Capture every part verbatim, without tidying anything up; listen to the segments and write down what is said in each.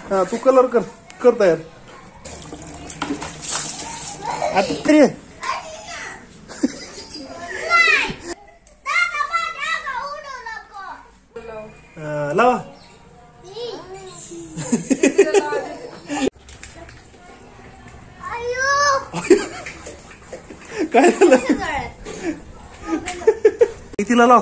हा तू कलर कर कर तयार. अरे लावा. काय झालं तिला लाव.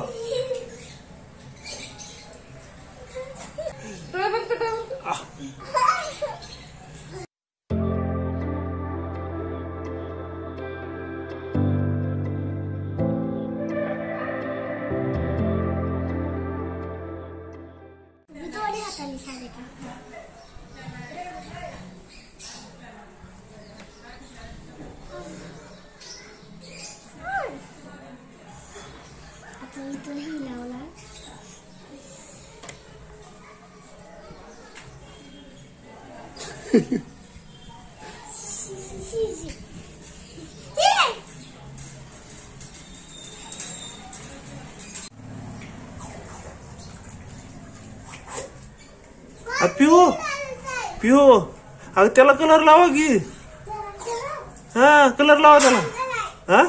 पिऊ पिऊ अगं त्याला कलर लावा की. हा कलर लावा त्याला. हा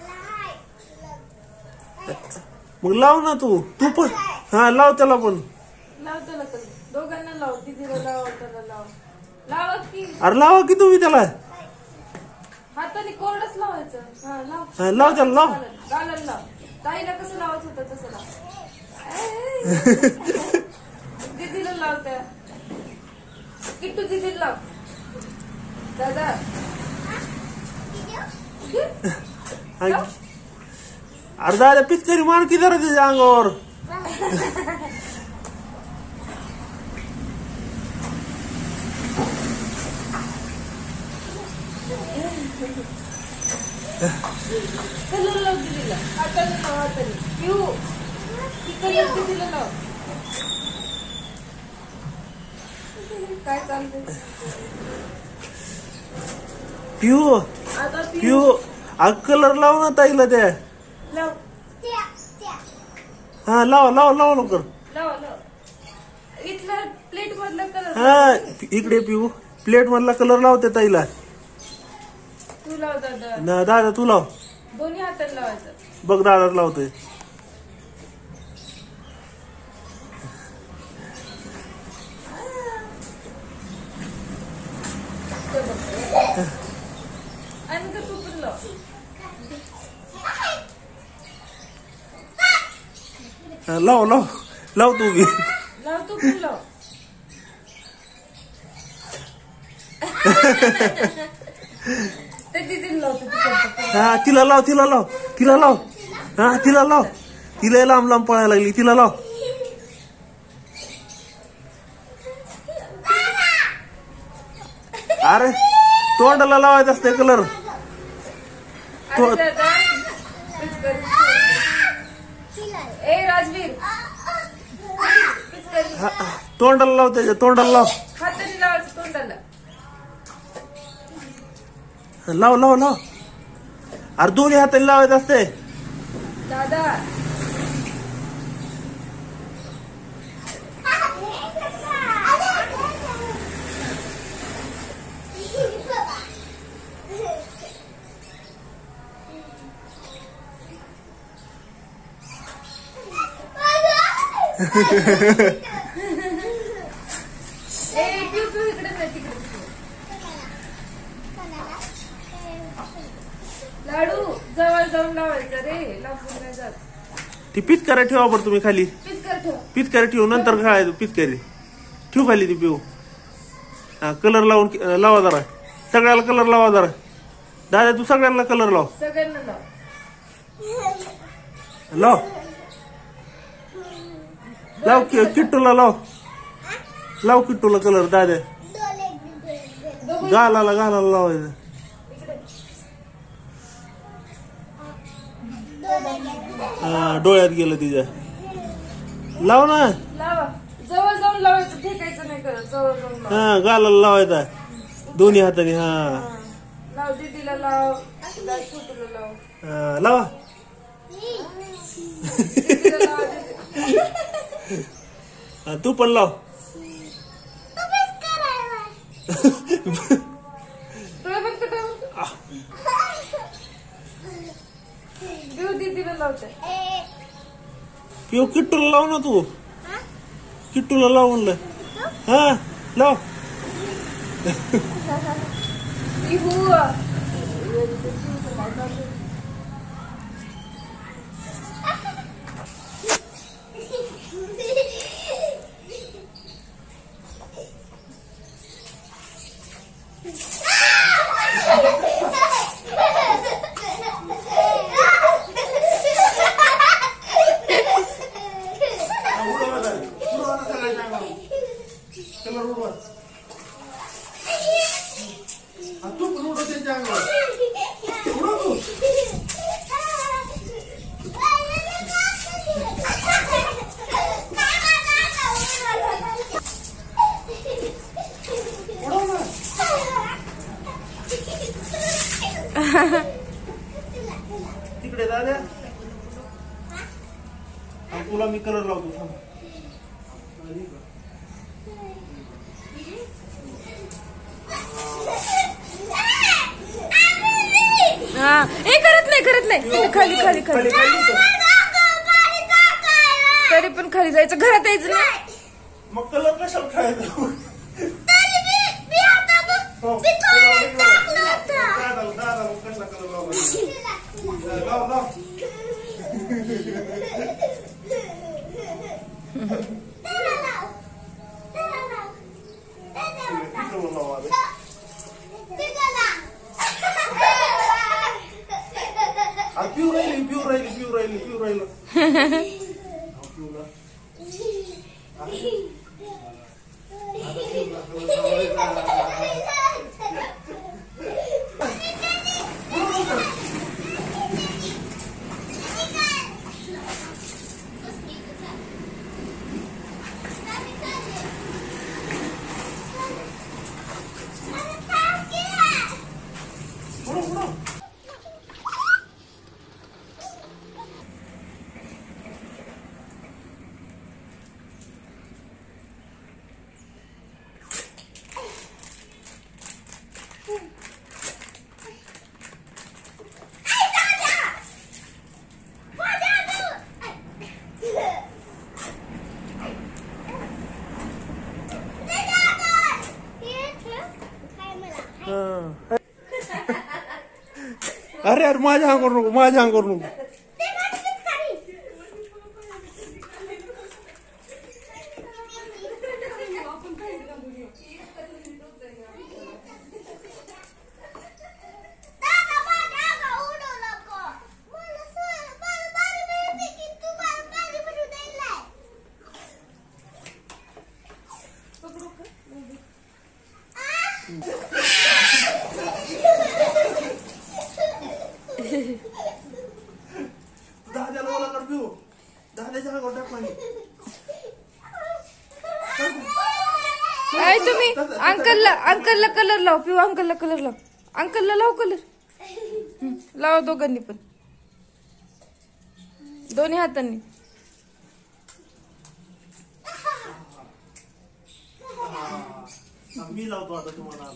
मग लाव ना तू तू पण. हा लाव त्याला पण. लाव त्याला दोघांना लाव. दीदीला लाव त्याला लाव. लावा की. अरे लावा की तुम्ही त्याला. हाताने कोरडच लावायचं. हा लाव. हा लाव त्याला लाव. गालाला लाव. ताईला कसं लावत होतं तसं लाव. दीदीला लाव. त्या किट्टू दीदीला लाव. दादा अरे दादा पिचकारी मार की जरा त्याच्या अंगावर. कलर लाव दीदीला. हाताने लाव. हाताने पिऊ कलर दीदीला लाव. काय चालतंय पिऊ आता पिऊ अग कलर लाव ना ताईला त्या. लाव. हा लाव लाव लाव लवकर. लाव लाव. इथला प्लेट मधला कलर. हा इकडे पिऊ प्लेट मधला कलर लावते ताईला. तू लाव दादा. ना दादा तू लाव. दोन्ही हाताने लावायचं. बघ दादा लावतोय. आणि का तू पण लाव. लाव लाव लाव तू बी. लाव तू पण लाव. ते दीदीला लावतो. हा तिला लाव तिला लाव तिला लाव. हा तिला लाव. तिला लांब लांब पळायला लागली. तिला लाव. अरे तोंडाला लावायचं असते कलर. ए राजवीर तोंडाला लाव. त्याच्या तोंडाला लाव. हाताने लावायचं तोंडाला. लाव लाव लाव. अरे दोन्ही हाताने लावायचं असते दादा. लाडू जवळ जाऊन लावायचं रे. लावून नाही जात. ती पिचकारी ठेवा बरं तुम्ही खाली. पिचकार ठेव. पिचकारी ठेवू नंतर खेळायचं. पिचकारी ठेवू खाली ती पिऊ. हा कलर लावून लावा जरा. सगळ्याला कलर लावा जरा. दादा तू सगळ्यांना कलर लाव. सगळ्यांना लाव. लाव लाव किट्टूला लाव. लाव किट्टूला कलर. दादा गालाला गालाला लावायचं. हा डोळ्यात गेलं तिच्या. लाव ना. लावा. जवळ जाऊन लावायचं. फेकायचं नाही करत. जवळ जाऊन लाव. हा गालाला लावायचा दोन्ही हाताने. हा लाव. दीदीला लाव. छोटूला लाव. हा लावा. दीदीला लाव. तू पण लाव. डोळे बंद कर, डोळे बंद कर. पिऊ दीदीला लावते. पिऊ किट्टूला लाव ना तू. किट्टूला लाव म्हणलं. हा लाव. पिहू तिकडे दादा. तुला मी कलर लावतो थांब. हा हे करत नाही करत नाही. तिथे खाली खाली खाली तरी पण खाली जायचं, घरात यायचं नाही. मग कलर कशाला खायचं. लाव लाव. पिऊ राहिली पिऊ राहिली पिऊ राहिली पिऊ राहिलं. अरे अरे माझ्या अंगावर नको, माझ्या अंगावर नको. दादाला बोला कर पिऊ. दादाच्या अंगावर टाक पाणी. काय तुम्ही अंकलला अंकलला कलर लाव. पिऊ अंकलला कलर लाव. अंकलला लाव कलर. लावा दोघांनी पण, दोन्ही हातांनी. मी लावतो आता तुम्हाला.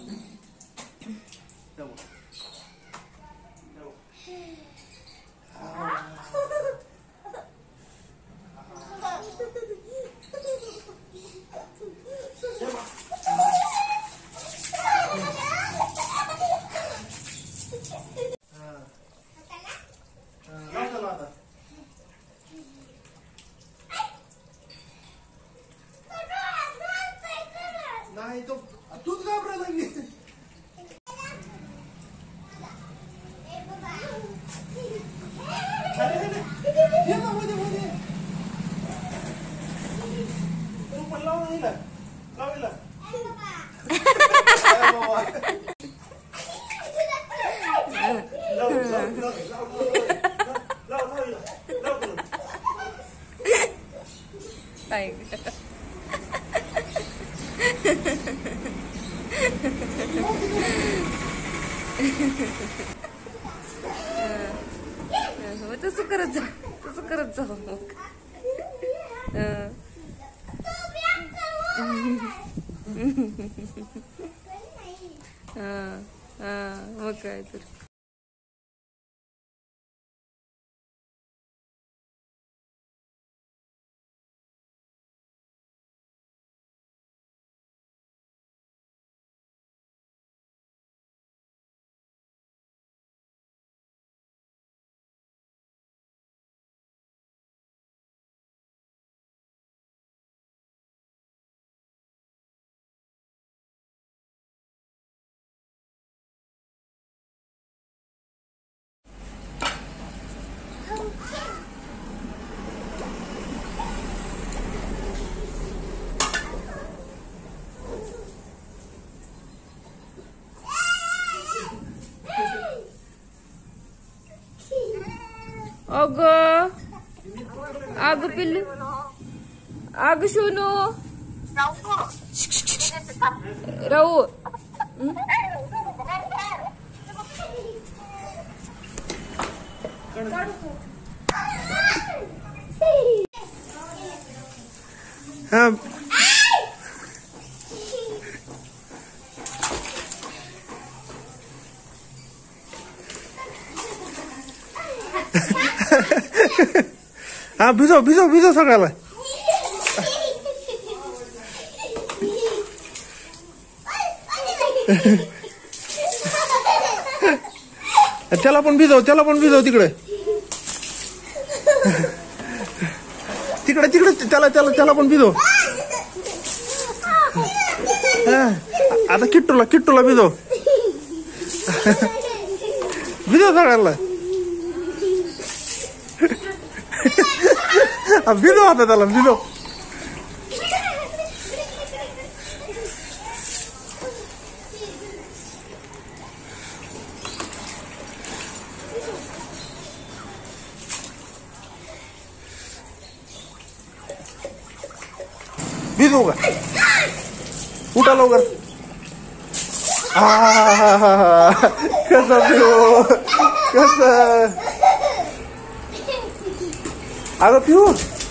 नाही तो तूच घाबरायला लागली. तू पण लाव ना. लाव तसं करत जा, तसं करत जा मग. हा हा मग काय तर. अग अग पिल्लू अग सोनू राहू हा हा भिजव भिजव भिजव सगळ्याला. त्याला पण भिजव त्याला पण भिजव तिकडे तिकडे तिकडे त्याला त्याला त्याला पण भिजव. आता किट्टूला किट्टूला भिजव भिजव सगळ्याला. भिजव आता त्याला भिजव. भिजवू का उठा लवकर. कसं पिऊ कसं अगं पिऊ.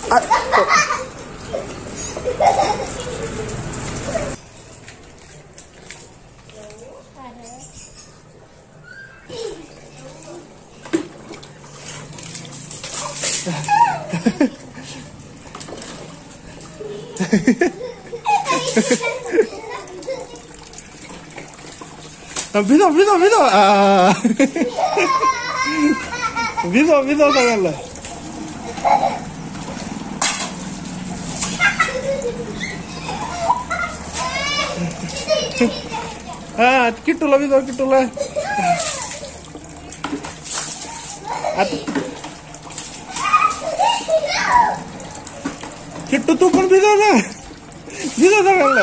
भिजव भिजव भिजव भिजव भिजव सगळ्याला. हा किट्टूला भिजव किट्टूला. किट्टू तू पण भिजव ना भिजव सगळ्याला.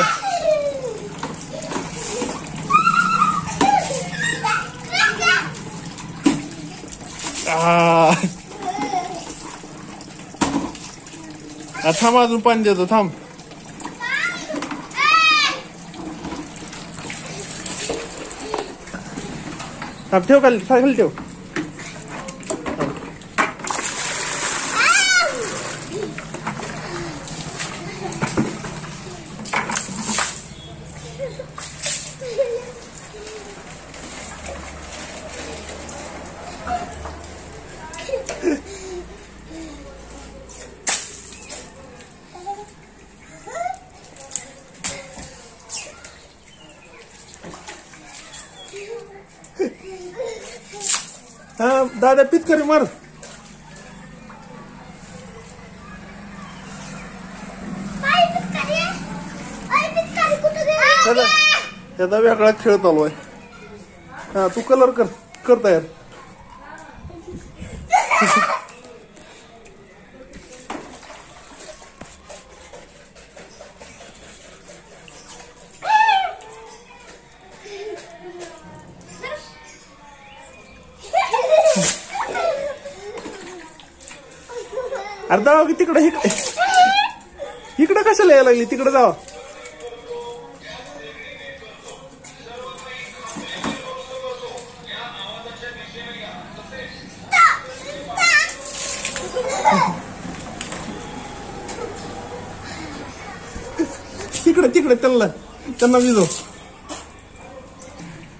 थांब अजून पाणी देतो थांब. थांब ठेव खाली खाली ठेव. हा दादा पिचकारी मार. त्याचा वेगळा खेळ चालू आहे. हा तू कलर कर कर तयार. अरे जावा की तिकडे इकडे इकडे कशाला यायला लागली तिकडे जावा. तिकडे तिकडे त्यांना त्यांना भिजव.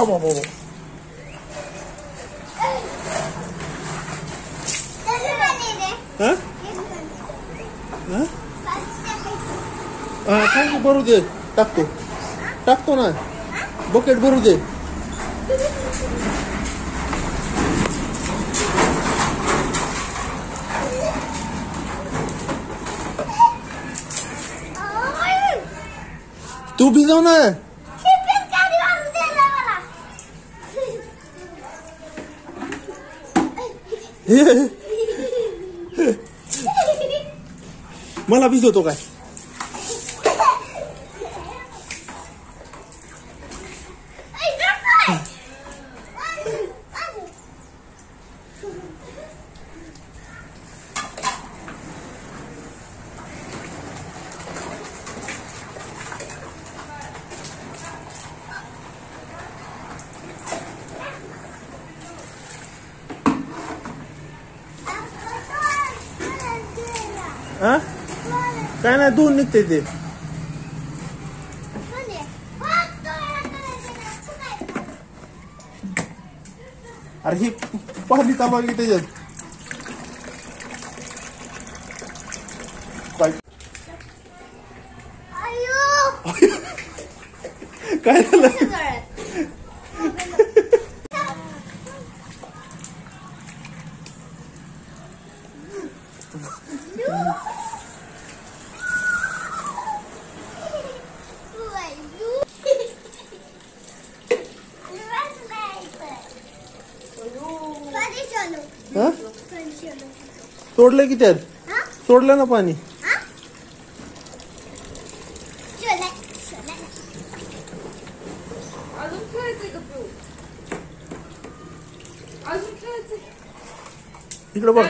बाबा बाबा हा भरू दे टाकतो टाकतो ना बकेट भरू दे तू भिजव ना मला भिजवतो काय हा काय नाही धुवून निघते ते अरे ही पाहिली चालू आहे त्याच्यात काय झालं सोडलं की त्यात सोडलं ना पाणी इकडे बघ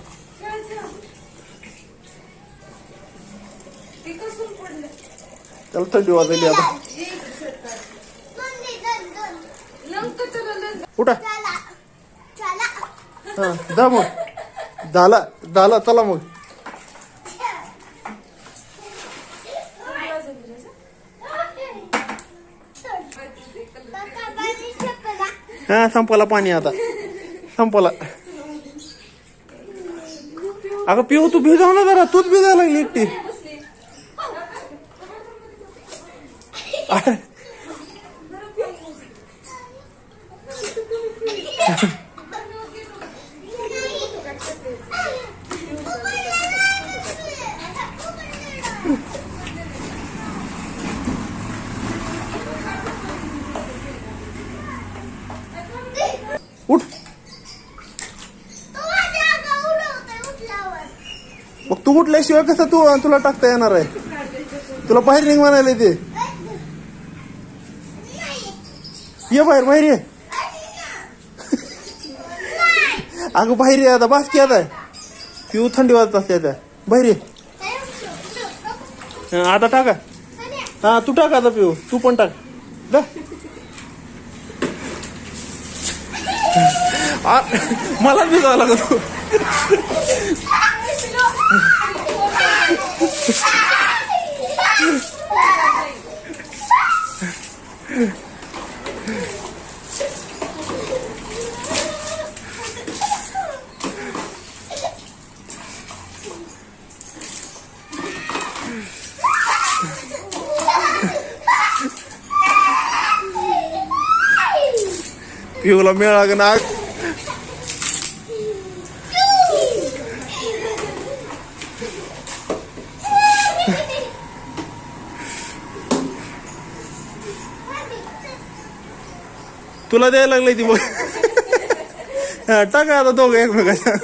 त्याला थंडी वाजली आता उठा हा जा मग झाला झाला चला मग हा संपला पाणी आता संपला अगं पिऊ तू भिजव ना जरा तूच भिजायला लागली एकटी उठ मग तू उठल्याशिवाय कसं तू तुला टाकता येणार आहे तुला बाहेर निघ म्हणायला ते ये बाहेर बाहेर ये अगं बाहेर ये आता बास की आता पिऊ थंडी वाजत असते आता बाहेर ये आता टाका हा तू टाक आता पिऊ तू पण टाक जा मला भिजावं लागत तू पिऊला मिळाला का नाग तुला द्यायला लागलंय ती बघ टाका आता दोघं एकमेकाच्या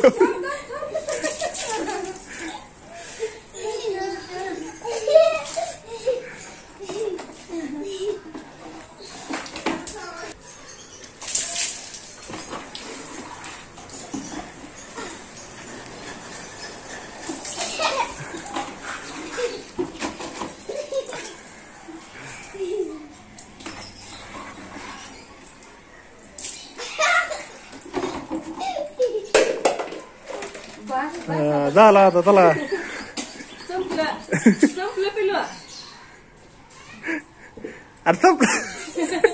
झाला आता चला संपलं संपलं पिलू अरे संपलं